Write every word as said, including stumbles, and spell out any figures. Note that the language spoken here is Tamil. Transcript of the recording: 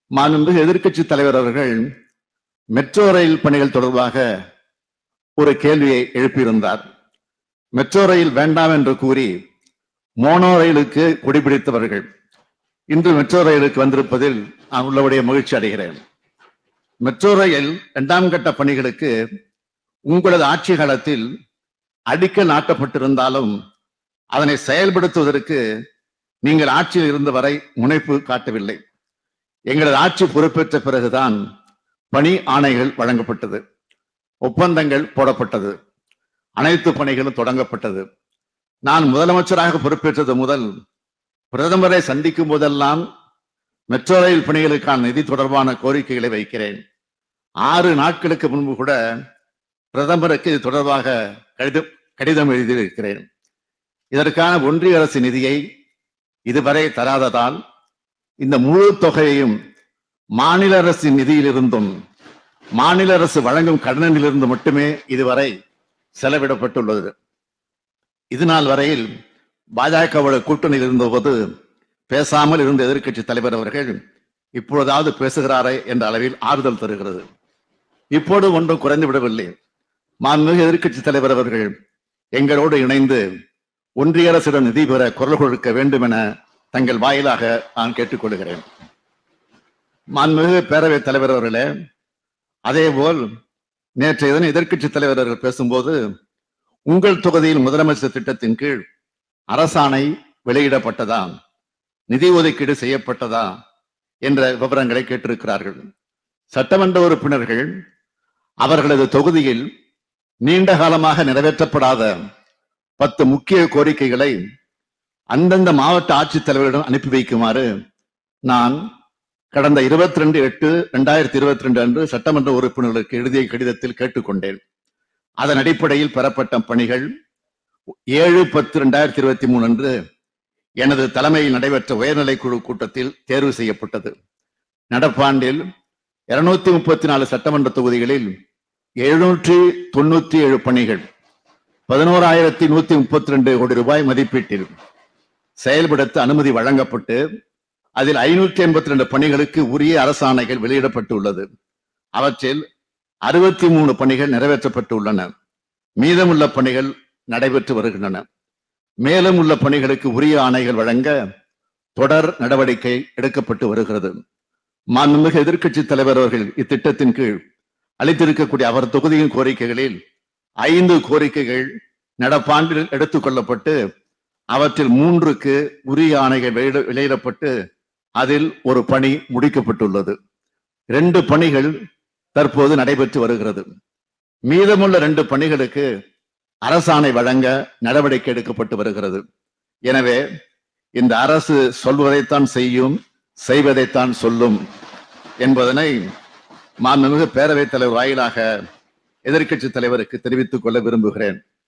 மாண்புமிகு எதிர்க்கட்சி தலைவர் அவர்கள் மெட்ரோ ரயில் பணிகள் தொடர்பாக ஒரு கேள்வியை எழுப்பியிருந்தார். மெட்ரோ ரயில் வேண்டாம் என்று கூறி மோனோ ரயிலுக்கு குடிபிடித்தவர்கள் இன்று மெட்ரோ ரயிலுக்கு வந்திருப்பதில் நான் உள்ளபடியே மகிழ்ச்சி அடைகிறேன். மெட்ரோ ரயில் இரண்டாம் கட்ட பணிகளுக்கு உங்களது ஆட்சி காலத்தில் அடிக்கல் நாட்டப்பட்டிருந்தாலும் அதனை செயல்படுத்துவதற்கு நீங்கள் ஆட்சியில் இருந்த வரை முனைப்பு காட்டவில்லை. எங்களது ஆட்சி பொறுப்பேற்ற பிறகுதான் பணி ஆணைகள் வழங்கப்பட்டது, ஒப்பந்தங்கள் போடப்பட்டது, அனைத்து பணிகளும் தொடங்கப்பட்டது. நான் முதலமைச்சராக பொறுப்பேற்றது முதல் பிரதமரை சந்திக்கும் போதெல்லாம் மெட்ரோ ரயில் பணிகளுக்கான நிதி தொடர்பான கோரிக்கைகளை வைக்கிறேன். ஆறு நாட்களுக்கு முன்பு கூட பிரதமருக்கு இது தொடர்பாக கடிதம் கடிதம் எழுதியிருக்கிறேன். இதற்கான ஒன்றிய அரசு நிதியை இதுவரை தராததால் இந்த முழு தொகையையும் மாநில அரசின் நிதியிலிருந்தும் மாநில அரசு வழங்கும் கடனிலிருந்து மட்டுமே இதுவரை செலவிடப்பட்டுள்ளது. இதுநாள் வரையில் பாஜகவோட கூட்டணியில் இருந்தபோது பேசாமல் இருந்த எதிர்க்கட்சி தலைவர் அவர்கள் இப்பொழுதாவது பேசுகிறாரே என்ற அளவில் ஆறுதல் தருகிறது. இப்போது ஒன்றும் குறைந்து விடவில்லை. மாண்புமிகு எதிர்க்கட்சி தலைவர் அவர்கள் எங்களோடு இணைந்து ஒன்றிய அரசிடம் நிதி பெற குரல் கொடுக்க வேண்டும் என தங்கள் வாயிலாக நான் கேட்டுக்கொள்கிறேன். மாண்புமிகு பேரவைத் தலைவர் அவர்களே, அதேபோல் நேற்றைய தினம் எதிர்க்கட்சி தலைவர் அவர்கள் பேசும்போது உங்கள் தொகுதியில் முதலமைச்சர் திட்டத்தின் கீழ் அரசாணை வெளியிடப்பட்டதா, நிதி ஒதுக்கீடு செய்யப்பட்டதா என்ற விவரங்களை கேட்டிருக்கிறார்கள். சட்டமன்ற உறுப்பினர்கள் அவர்களது தொகுதியில் நீண்ட காலமாக நிறைவேற்றப்படாத பத்து முக்கிய கோரிக்கைகளை அந்தந்த மாவட்ட ஆட்சித்தலைவரிடம் அனுப்பி வைக்குமாறு நான் கடந்த இருபத்தி ரெண்டு எட்டு இரண்டாயிரத்தி இருபத்தி ரெண்டு அன்று சட்டமன்ற உறுப்பினர்களுக்கு எழுதிய கடிதத்தில் கேட்டுக்கொண்டேன். அதன் அடிப்படையில் பெறப்பட்ட பணிகள் ஏழு பத்து இரண்டாயிரத்தி இருபத்தி மூணு அன்று எனது தலைமையில் நடைபெற்ற உயர்நிலை குழு கூட்டத்தில் தேர்வு செய்யப்பட்டது. நடப்பாண்டில் இருநூத்தி முப்பத்தி நாலு சட்டமன்ற தொகுதிகளில் எழுநூற்றி தொண்ணூத்தி ஏழு பணிகள் பதினோராயிரத்தி நூத்தி முப்பத்தி ரெண்டு கோடி ரூபாய் மதிப்பீட்டில் செயல்படுத்த அனுமதி வழங்கப்பட்டு அதில் ஐநூத்தி எண்பத்தி ரெண்டு பணிகளுக்கு உரிய அரசாணைகள் வெளியிடப்பட்டுள்ளது. அவற்றில் அறுபத்தி மூணு பணிகள் நிறைவேற்றப்பட்டுள்ளன. மீதமுள்ள பணிகள் நடைபெற்று வருகின்றன. மேலும் உள்ள பணிகளுக்கு உரிய ஆணைகள் வழங்க தொடர் நடவடிக்கை எடுக்கப்பட்டு வருகிறது. மாண்புமிகு எதிர்க்கட்சி தலைவர் அவர்கள் இத்திட்டத்தின் கீழ் அளித்திருக்கக்கூடிய அவர் தொகுதியின் கோரிக்கைகளில் ஐந்து கோரிக்கைகள் நடப்பாண்டில் எடுத்துக் கொள்ளப்பட்டு அவற்றில் மூன்றுக்கு உரிய ஆணைகள் வெளியிடப்பட்டு அதில் ஒரு பணி முடிக்கப்பட்டுள்ளது. இரண்டு பணிகள் தற்போது நடைபெற்று வருகிறது. மீதமுள்ள இரண்டு பணிகளுக்கு அரசாணை வழங்க நடவடிக்கை எடுக்கப்பட்டு வருகிறது. எனவே இந்த அரசு சொல்வதைத்தான் செய்யும், செய்வதைத்தான் சொல்லும் என்பதனை மாண்புமிகு பேரவைத் தலைவர் வாயிலாக எதிர்க்கட்சி தலைவருக்கு தெரிவித்துக் கொள்ள விரும்புகிறேன்.